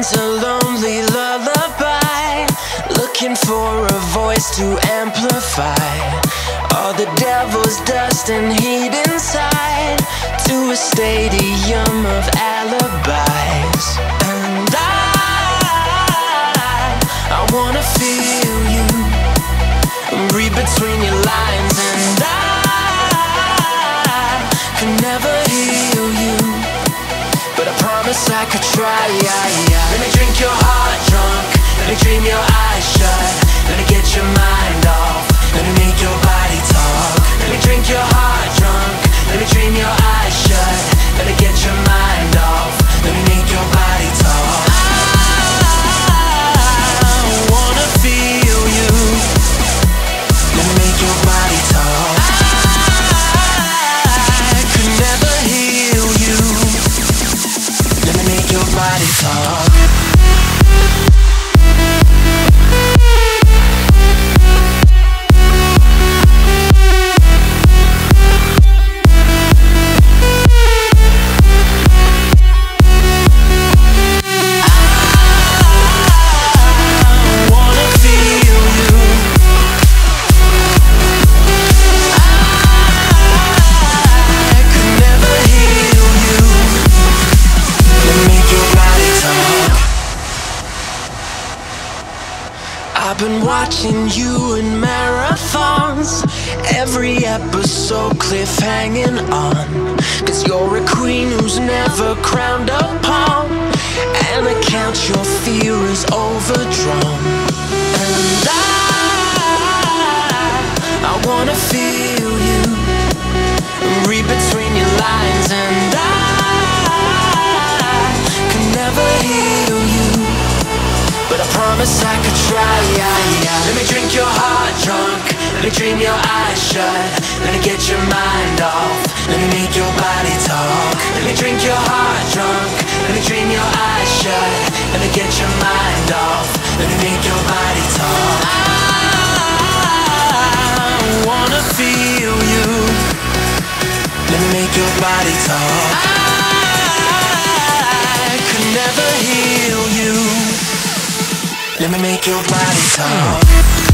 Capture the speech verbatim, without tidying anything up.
mind's a lonely lullaby, looking for a voice to amplify all the devil's dust and heat inside, to a stadium of alibis. And I, I wanna feel you, read between your lines. And I can never heal you, but I promise I could try. Let me drink your heart drunk, let me dream your eyes shut, let me get your mind off, let me make your body talk. Let me drink your heart drunk, let me dream your eyes shut, let me get your mind off, let me make your body talk. I wanna feel you, let me make your body talk. I could never heal you, let me make your body talk. I've been watching you in marathons, every episode cliffhanging on, cause you're a queen who's never crowned a pawn, and I count your fear is overdrawn. And I, I wanna feel you, read between your lines. And I can never heal you, but I promise I could try. Let me drink your heart drunk, let me dream your eyes shut, let me get your mind off, let me make your body talk. Let me drink your heart drunk, let me dream your eyes shut, let me get your mind off, let me make your body talk. I wanna feel you, let me make your body talk. I could never heal you, let me make your body talk.